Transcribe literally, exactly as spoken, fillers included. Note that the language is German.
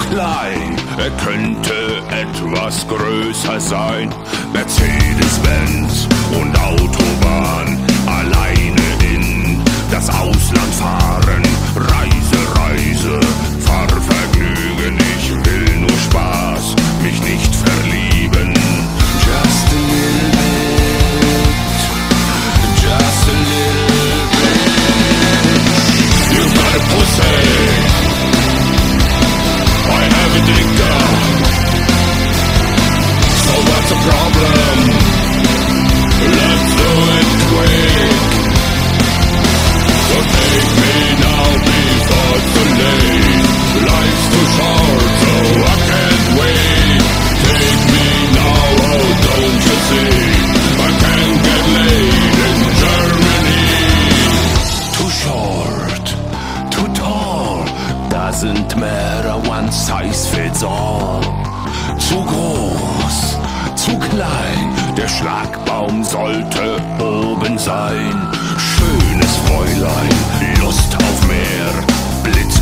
klein, er könnte etwas größer sein. Mercedes-Benz und Autobahn, alleine in das Ausland fahren. Reise, Reise, Fahrvergnügen, ich will nur Spaß, mich nicht verlieben. Just a little bit, just a little bit. You've got a pussy, I have a dicker. So what's the problem? Let's do it quick. So take me now before it's too late. Life's too short, so I can't wait. Take me now, oh don't you see? I can't get laid in Germany. Too short, too tall, doesn't matter, one size fits all. Zu groß, zu klein, der Schlagbaum sollte oben sein. Schönes Fräulein, Lust auf mehr, Blitz